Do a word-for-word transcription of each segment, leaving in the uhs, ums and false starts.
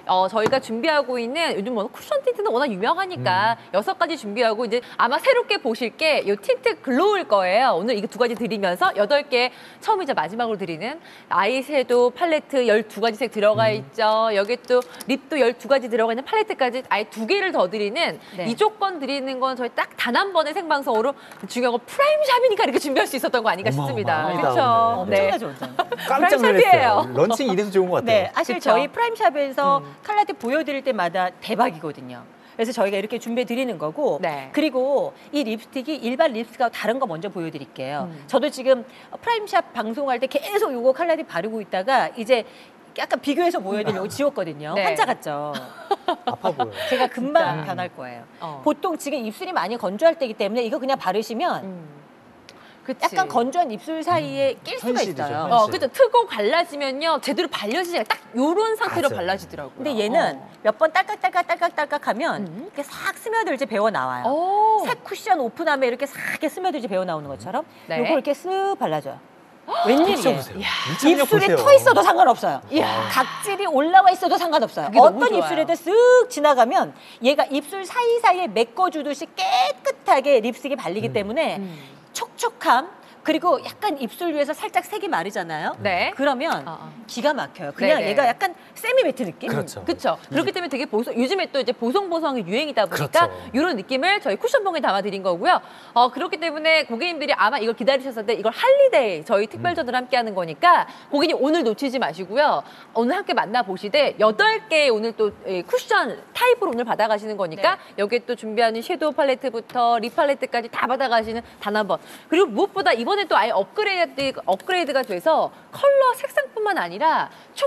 어, 저희가 준비하고 있는 요즘 뭐 쿠션 틴트는 워낙 유명하니까 음. 여섯 가지 준비하고 이제 아마 새롭게 보실 게 이 틴트 글로우일 거예요. 오늘 이거 두 가지 드리면서 여덟 개 처음이자 마지막으로 드리는 아이섀도우 팔레트 열두 가지 색 들어가 음. 있죠. 여기 또 립도 열두 가지 들어가 있는 팔레트까지 아예 두 개를 더 드리는 네. 이 조건 드리는 건 저희 딱 단 한 번의 생방송으로 중요한 건 프라임샵이니까 이렇게 준비할 수 있었던 거 아닌가 싶습니다. 그렇죠. 네. 엄청나죠. 깜짝 놀랐어요. 런칭 이래서 좋은 것 같아요. 네, 사실 그쵸? 저희 프라임샵에서 음. 컬러티 보여드릴 때마다 대박이거든요. 그래서 저희가 이렇게 준비해 드리는 거고 네. 그리고 이 립스틱이 일반 립스틱하고 다른 거 먼저 보여드릴게요. 음. 저도 지금 프라임샵 방송할 때 계속 이거 컬러티 바르고 있다가 이제 약간 비교해서 보여드리려고 지웠거든요. 네. 환자 같죠? 아파 보여요. 제가 금방 진짜. 변할 거예요. 어. 보통 지금 입술이 많이 건조할 때이기 때문에 이거 그냥 바르시면 음. 그치. 약간 건조한 입술 사이에 낄 수가 현실이죠, 있어요. 현실. 어, 그죠. 트고 갈라지면요 제대로 발려지지 않아요. 딱 요런 상태로 맞아. 발라지더라고요. 근데 얘는 어. 몇 번 딸깍딸깍 딸깍딸깍 하면 음. 이렇게 싹 스며들지 배워 나와요. 오. 새 쿠션 오픈하면 이렇게 싹 이렇게 스며들지 배워 나오는 것처럼 네. 요걸 이렇게 쓱 발라줘요. 웬일이에요? 입술이 터 있어도 상관없어요. 이야. 각질이 올라와 있어도 상관없어요. 어떤 입술에도 쓱 지나가면 얘가 입술 사이사이에 메꿔주듯이 깨끗하게 립스틱이 발리기 음. 때문에 음. 촉촉함 그리고 약간 입술 위에서 살짝 색이 마르잖아요. 네. 그러면 어, 어. 기가 막혀요. 그냥 네네. 얘가 약간 세미매트 느낌? 그렇죠. 그렇죠. 음. 그렇기 때문에 되게 보송, 요즘에 또 이제 보송보송이 유행이다 보니까 그렇죠. 이런 느낌을 저희 쿠션봉에 담아드린 거고요. 어, 그렇기 때문에 고객님들이 아마 이걸 기다리셨는데 이걸 할리데이 저희 특별전을 음. 함께 하는 거니까 고객님 오늘 놓치지 마시고요. 오늘 함께 만나보시되 여덟 개 오늘 또 쿠션 타입으로 오늘 받아가시는 거니까 네. 여기에 또 준비하는 섀도우 팔레트부터 립 팔레트까지 다 받아가시는 단 한 번. 그리고 무엇보다 이번 이번에 또 아예 업그레이드, 업그레이드가 돼서 컬러 색상뿐만 아니라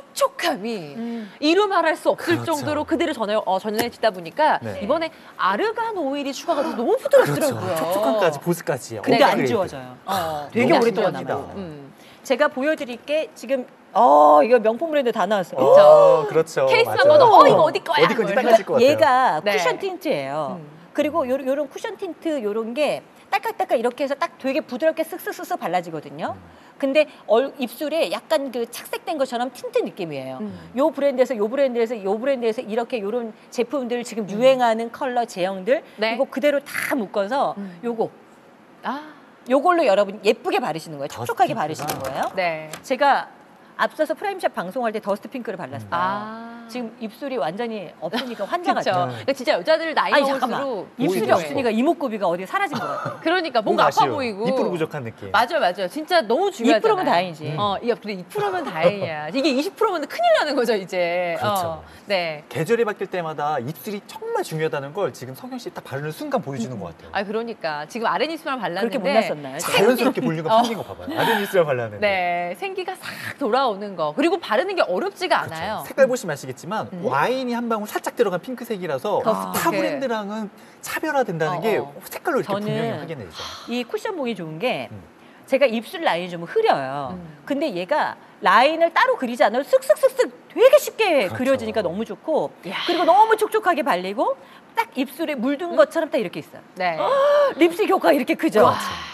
촉촉함이 음. 이루 말할 수 없을 그렇죠. 정도로 그대로 전해, 어, 전해지다 보니까 네. 이번에 아르간 오일이 추가가 돼서 너무 부드럽더라고요. 그렇죠. 촉촉함까지, 보습까지. 근데 안 지워져요. 어, 되게 오랫동안 남아요. 음. 제가 보여드릴 게 지금 어 이거 명품 브랜드 다 나왔어요. 어, 그렇죠. 케이스만 봐도 어 이거 어디 거야? 어디 건지 딱 아실 것 같아요. 얘가 네. 쿠션 틴트예요. 음. 그리고 요, 요런 쿠션 틴트 요런 게 딸깍딸깍 이렇게 해서 딱 되게 부드럽게 쓱쓱쓱쓱 발라지거든요. 음. 근데 얼, 입술에 약간 그 착색된 것처럼 틴트 느낌이에요. 음. 요 브랜드에서 요 브랜드에서 요 브랜드에서 이렇게 요런 제품들 지금 음. 유행하는 컬러 제형들 네. 이거 그대로 다 묶어서 음. 요거 아 요걸로 여러분 예쁘게 바르시는 거예요. 촉촉하게 바르시는 거예요. 네. 제가 앞서서 프라임샵 방송할 때 더스트 핑크를 발랐어요. 아. 지금 입술이 완전히 없으니까 환자 같죠. 그러니까 진짜 여자들 나이 먹을수록 입술이 없으니까 이목구비가 어디 사라진 것 같아요. 그러니까 뭔가 아파 보이고. 이 퍼센트 부족한 느낌. 맞아요, 맞아요. 진짜 너무 중요하잖아요. 이 퍼센트면 다행이지. 어, 야, 그래 이 퍼센트면 다행이야. 이게 이십 퍼센트면 큰일 나는 거죠, 이제. 그렇죠. 어, 네. 계절이 바뀔 때마다 입술이 정말 중요하다는 걸 지금 성경 씨 딱 바르는 순간 보여주는 것 같아요. 아, 그러니까 지금 아랫입술만 발랐는데 그렇게 못났었나요? 자연스럽게 볼륨감 생긴 거 봐봐요. 아랫입술만 발랐는데. 네, 생기가 싹 돌아오는 거. 그리고 바르는 게 어렵지가 그렇죠. 않아요. 색깔 보시면 아시겠지만 음. 와인이 한 방울 살짝 들어간 핑크색이라서 아. 타 브랜드랑은 차별화된다는 어, 게 어. 색깔로 이렇게 분명히 확인되죠. 이 쿠션봉이 좋은 게 음. 제가 입술 라인이 좀 흐려요. 음. 근데 얘가 라인을 따로 그리지 않아도 쓱쓱쓱쓱 되게 쉽게 그렇죠. 그려지니까 너무 좋고 야. 그리고 너무 촉촉하게 발리고 딱 입술에 물든 것처럼 딱 이렇게 있어요. 네. 립스틱 효과가 이렇게 크죠? 그렇죠.